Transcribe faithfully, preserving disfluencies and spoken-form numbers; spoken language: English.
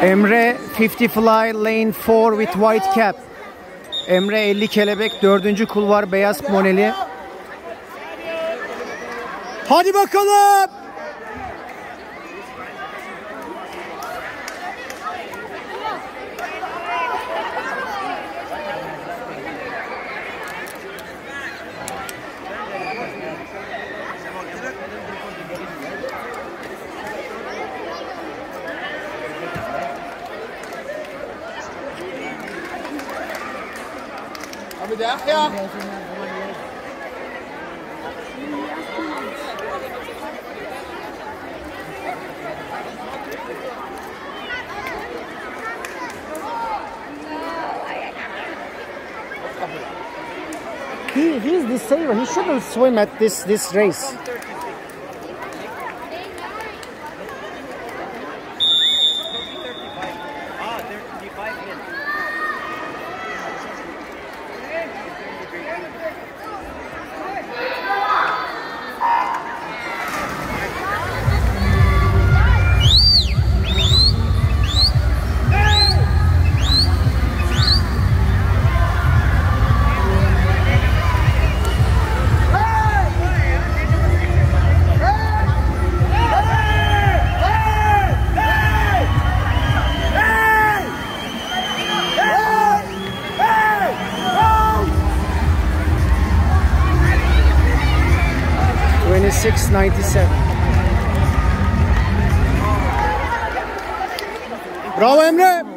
Emre fifty fly lane four with white cap. Emre elli kelebek dördüncü kulvar beyaz moneli. Hadi bakalım. Abi de ya. He he's the saver. He shouldn't swim at this this race. twenty-six ninety-seven. Bravo Emre.